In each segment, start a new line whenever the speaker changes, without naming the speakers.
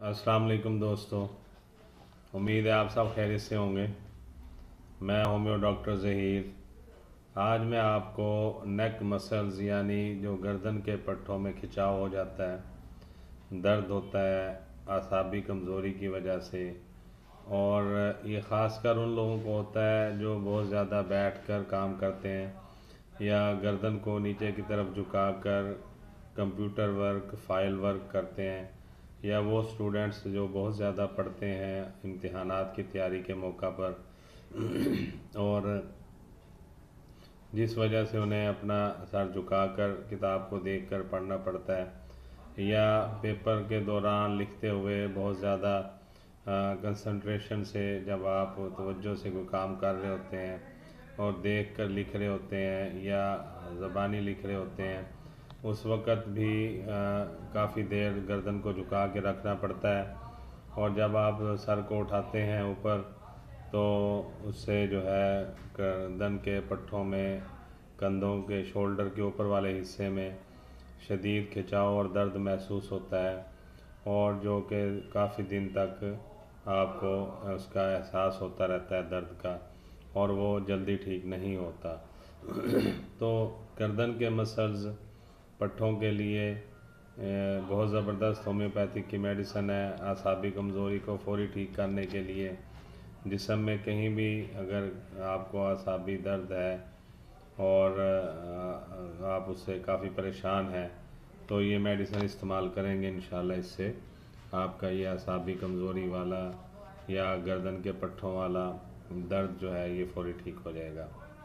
अस्सलाम वालेकुम दोस्तों, उम्मीद है आप सब खैरियत से होंगे। मैं होम्यो डॉक्टर ज़हीर। आज मैं आपको नेक मसल्स यानी जो गर्दन के पट्टों में खिंचाव हो जाता है, दर्द होता है आसाबी कमज़ोरी की वजह से, और ये ख़ासकर उन लोगों को होता है जो बहुत ज़्यादा बैठकर काम करते हैं या गर्दन को नीचे की तरफ झुकाकर कंप्यूटर वर्क फ़ाइल वर्क करते हैं, या वो स्टूडेंट्स जो बहुत ज़्यादा पढ़ते हैं इम्तिहानात की तैयारी के मौका पर और जिस वजह से उन्हें अपना सर झुकाकर किताब को देखकर पढ़ना पड़ता है, या पेपर के दौरान लिखते हुए बहुत ज़्यादा कंसंट्रेशन से जब आप तवज्जो से कोई काम कर रहे होते हैं और देख कर लिख रहे होते हैं या ज़बानी लिख रहे होते हैं, उस वक़्त भी काफ़ी देर गर्दन को झुका के रखना पड़ता है। और जब आप सर को उठाते हैं ऊपर तो उससे जो है गर्दन के पट्टों में, कंधों के शोल्डर के ऊपर वाले हिस्से में शदीद खिंचाव और दर्द महसूस होता है, और जो कि काफ़ी दिन तक आपको उसका एहसास होता रहता है दर्द का, और वो जल्दी ठीक नहीं होता। तो गर्दन के मसल्स पट्ठों के लिए बहुत ज़बरदस्त होम्योपैथिक की मेडिसन है आसाबी कमज़ोरी को फौरी ठीक करने के लिए। जिस्म में कहीं भी अगर आपको आसाबी दर्द है और आप उससे काफ़ी परेशान हैं तो ये मेडिसन इस्तेमाल करेंगे, इंशाल्लाह इससे आपका ये आसाबी कमज़ोरी वाला या गर्दन के पट्ठों वाला दर्द जो है ये फौरी ठीक हो जाएगा।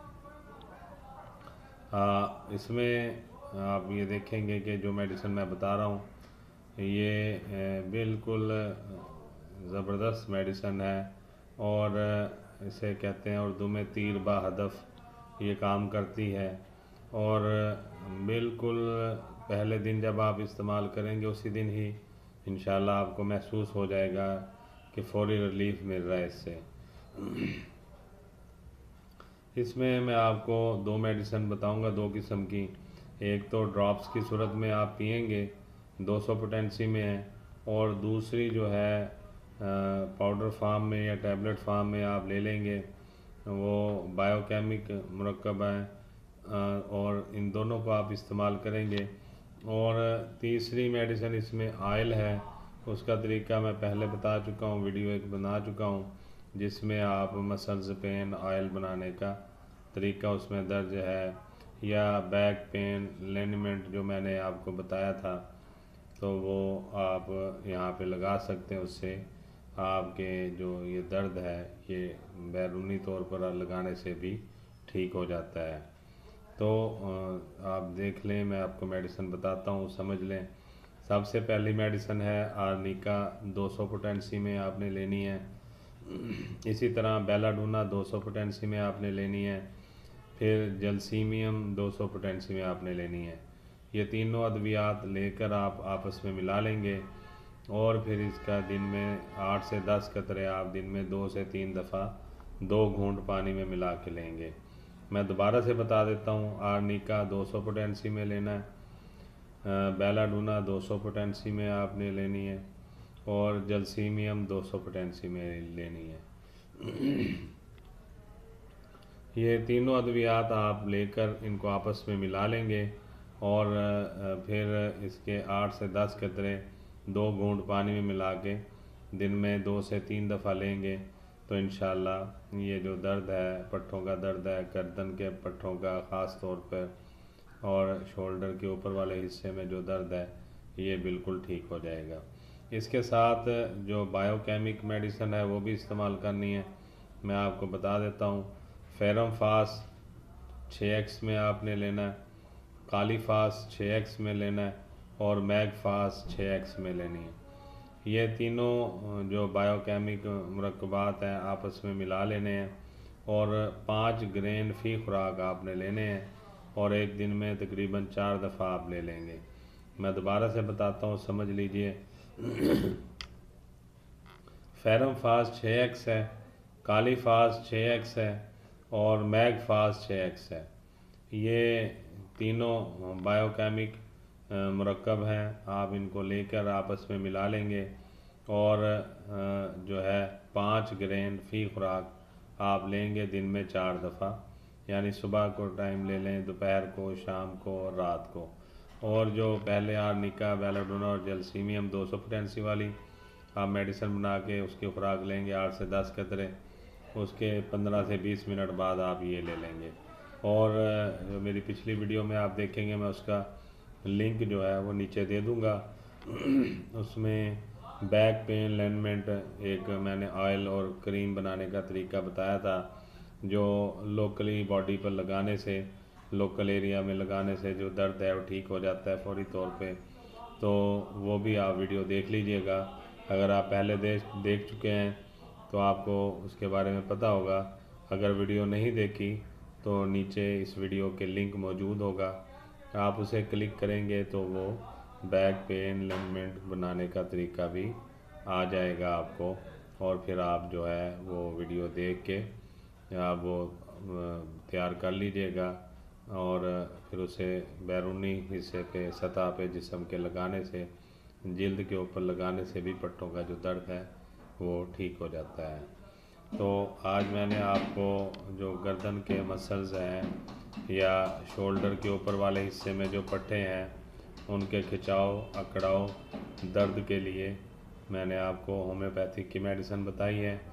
इसमें आप ये देखेंगे कि जो मेडिसिन मैं बता रहा हूँ ये बिल्कुल ज़बरदस्त मेडिसिन है, और इसे कहते हैं उर्दू में तीर बा हदफ ये काम करती है। और बिल्कुल पहले दिन जब आप इस्तेमाल करेंगे उसी दिन ही इंशाल्लाह आपको महसूस हो जाएगा कि फौरी रिलीफ मिल रहा है इससे। इसमें मैं आपको दो मेडिसिन बताऊंगा, दो किस्म की। एक तो ड्रॉप्स की सूरत में आप पिएंगे, 200 पोटेंसी में है, और दूसरी जो है पाउडर फार्म में या टैबलेट फार्म में आप ले लेंगे, वो बायोकेमिक मुरक्कब है, और इन दोनों को आप इस्तेमाल करेंगे। और तीसरी मेडिसिन इसमें ऑयल है, उसका तरीका मैं पहले बता चुका हूँ, वीडियो एक बना चुका हूँ जिसमें आप मसल्स पेन ऑयल बनाने का तरीका उसमें दर्ज है, या बैक पेन लिगामेंट जो मैंने आपको बताया था तो वो आप यहाँ पे लगा सकते हैं। उससे आपके जो ये दर्द है ये बैरूनी तौर पर लगाने से भी ठीक हो जाता है। तो आप देख लें, मैं आपको मेडिसिन बताता हूँ, समझ लें। सबसे पहली मेडिसिन है आर्निका, 200 पोटेंसी में आपने लेनी है। इसी तरह बेलाडोना 200 पोटेंसी में आपने लेनी है। फिर जलसीमियम 200 पोटेंसी में आपने लेनी है। ये तीनों अद्वियात लेकर आप आपस में मिला लेंगे, और फिर इसका दिन में 8 से 10 कतरे आप दिन में 2 से 3 दफ़ा 2 घूंट पानी में मिला के लेंगे। मैं दोबारा से बता देता हूँ, आर्निका 200 पोटेंसी में लेना है, बेलाडोना 200 पोटेंसी में आपने लेनी है, और जलसीमियम 200 पोटेंसी में लेनी है। ये तीनों अद्वियात आप लेकर इनको आपस में मिला लेंगे, और फिर इसके 8 से 10 कतरे 2 घूंट पानी में मिला के दिन में 2 से 3 दफ़ा लेंगे तो इंशाल्लाह ये जो दर्द है, पट्ठों का दर्द है, गर्दन के पट्ठों का ख़ास तौर पर, और शोल्डर के ऊपर वाले हिस्से में जो दर्द है ये बिल्कुल ठीक हो जाएगा। इसके साथ जो बायोकेमिक मेडिसिन है वो भी इस्तेमाल करनी है, मैं आपको बता देता हूँ। फेरम फास 6x में आपने लेना है, काली फास 6x में लेना है, और मैग फास 6x में लेनी है। ये तीनों जो बायोकेमिक मुरक्कबात हैं आपस में मिला लेने हैं, और 5 ग्रेन फ़ी खुराक आपने लेने हैं, और एक दिन में तकरीबन 4 दफ़ा आप ले लेंगे। मैं दोबारा से बताता हूँ, समझ लीजिए। फेरम फास 6x है, काली फास 6x है, और मैग फास 6x है। ये तीनों बायोकेमिक मुरक्कब हैं, आप इनको लेकर आपस में मिला लेंगे, اور جو ہے 5 گرین فی خوراک آپ لیں گے دن میں 4 دفعہ، یعنی صبح کو ٹائم لے لیں، دوپہر کو، شام کو اور رات کو۔ اور جو پہلے آرنیکا، بیلاڈونا اور جلسیمیم 200 پوٹینسی والی آپ میڈیسن بنا کے اس کی خوراک لیں گے 8 سے 10 قطرے، اس کے 15 سے 20 منٹ بعد آپ یہ لے لیں گے۔ اور جو میری پچھلی ویڈیو میں آپ دیکھیں گے، میں اس کا لنک جو ہے وہ نیچے دے دوں گا۔ اس میں بیک پین لینمنٹ ایک میں نے آئل اور کریم بنانے کا طریقہ بتایا تھا، جو لوکلی باڈی پر لگانے سے، لوکل ایریا میں لگانے سے جو درد ہے وہ ٹھیک ہو جاتا ہے فوری طور پہ۔ تو وہ بھی آپ ویڈیو دیکھ لیجئے گا، اگر آپ پہلے دیکھ چکے ہیں تو آپ کو اس کے بارے میں پتہ ہوگا۔ اگر ویڈیو نہیں دیکھی تو نیچے اس ویڈیو کے لنک موجود ہوگا، آپ اسے کلک کریں گے تو وہ بیک پین لینمنٹ بنانے کا طریقہ بھی آ جائے گا آپ کو، اور پھر آپ جو ہے وہ ویڈیو دیکھ کے آپ وہ تیار کر لیجئے گا، اور پھر اسے بیرونی حصے پہ، سطح پہ جسم کے لگانے سے، جلد کے اوپر لگانے سے بھی پٹھوں کا جو درد ہے وہ ٹھیک ہو جاتا ہے۔ تو آج میں نے آپ کو جو گردن کے مسلز ہیں یا شولڈر کے اوپر والے حصے میں جو پٹھے ہیں ان کے کھچاؤ، اکڑاؤ، درد کے لیے میں نے آپ کو ہومیوپیتھک کی میڈیسن بتائی ہے،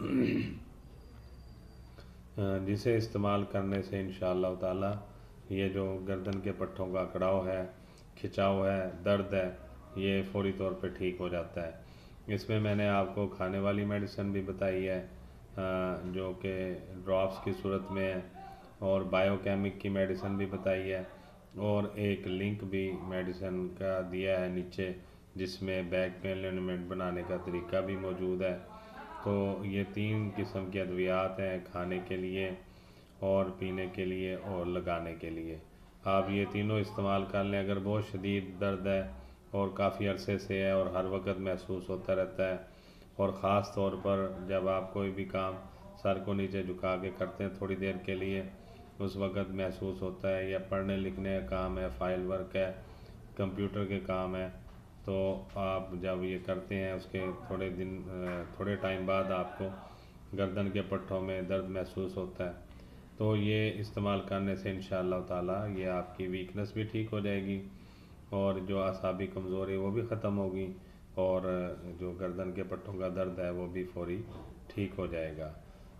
جسے استعمال کرنے سے انشاءاللہ تعالی یہ جو گردن کے پٹھوں کا اکڑاؤ ہے، کھچاؤ ہے، درد ہے، یہ فوری طور پہ ٹھیک ہو جاتا ہے۔ اس میں میں نے آپ کو کھانے والی میڈیسن بھی بتائی ہے، جو کہ ڈراپس کی صورت میں ہے، اور بائیو کیمک کی میڈیسن بھی بتائی ہے، اور ایک لنک بھی میڈیسن کا دیا ہے نیچے، جس میں بیک پین لینمنٹ بنانے کا طریقہ بھی موجود ہے۔ تو یہ 3 قسم کی ادویات ہیں، کھانے کے لیے اور پینے کے لیے اور لگانے کے لیے۔ آپ یہ تینوں استعمال کر لیں۔ اگر بہت شدید درد ہے اور کافی عرصے سے ہے اور ہر وقت محسوس ہوتا رہتا ہے، اور خاص طور پر جب آپ کوئی بھی کام سر کو نیچے جھکا کے کرتے ہیں تھوڑی دیر کے لیے، اس وقت محسوس ہوتا ہے، یا پڑھنے لکھنے کا کام ہے، فائل ورک ہے، کمپیوٹر کے کام ہے، تو آپ جب یہ کرتے ہیں اس کے تھوڑے ٹائم بعد آپ کو گردن کے پٹھوں میں درد محسوس ہوتا ہے، تو یہ استعمال کرنے سے انشاءاللہ تعالی یہ آپ کی ویکنس بھی ٹھیک ہو جائے گی، اور جو اعصابی کمزوری وہ بھی ختم ہوگی، اور جو گردن کے پٹھوں کا درد ہے وہ بھی فوری ٹھیک ہو جائے گا۔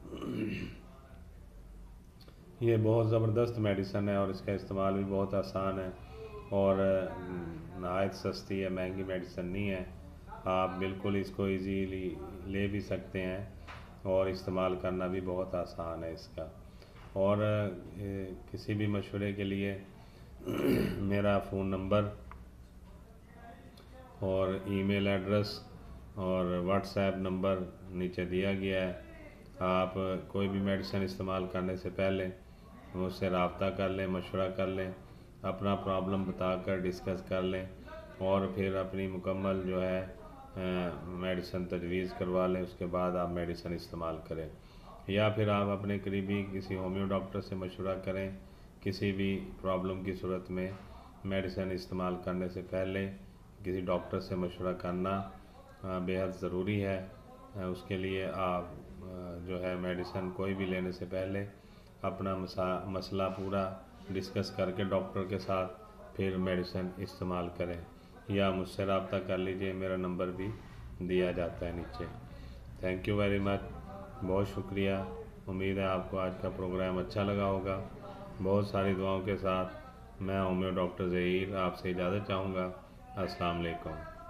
یہ بہت زبردست میڈیسن ہے، اور اس کا استعمال بھی بہت آسان ہے، اور نہایت سستی ہے، مہنگی میڈیسن نہیں ہے۔ آپ بالکل اس کو ایزیلی لے بھی سکتے ہیں، اور استعمال کرنا بھی بہت آسان ہے اس کا۔ اور کسی بھی مشورے کے لیے میرا فون نمبر اور ای میل ایڈریس اور واٹس ایپ نمبر نیچے دیا گیا ہے۔ آپ کوئی بھی میڈیسن استعمال کرنے سے پہلے مجھ سے رابطہ کر لیں، مشورہ کر لیں، اپنا پرابلم بتا کر ڈسکس کر لیں، اور پھر اپنی مکمل جو ہے میڈیسن تجویز کروا لیں، اس کے بعد آپ میڈیسن استعمال کریں، یا پھر آپ اپنے قریبی کسی ہومیو ڈاکٹر سے مشورہ کریں۔ کسی بھی پرابلم کی صورت میں میڈیسن استعمال کرنے سے پہلے کسی ڈاکٹر سے مشورہ کرنا بے حد ضروری ہے۔ اس کے لیے آپ جو ہے میڈیسن کوئی بھی لینے سے پہلے اپنا مسئلہ پورا ڈسکس کر کے ڈاکٹر کے ساتھ پھر میڈیسن استعمال کریں، یا مجھ سے رابطہ کر لیجئے، میرا نمبر بھی دیا جاتا ہے نیچے۔ تھینک یو ویری مچ، بہت شکریہ۔ امید ہے آپ کو آج کا پروگرام اچھا لگا ہوگا۔ بہت ساری دعاؤں کے ساتھ میں ہومیو ڈاکٹر ظہیر آپ سے اجازت چاہوں گا۔ السلام علیکم۔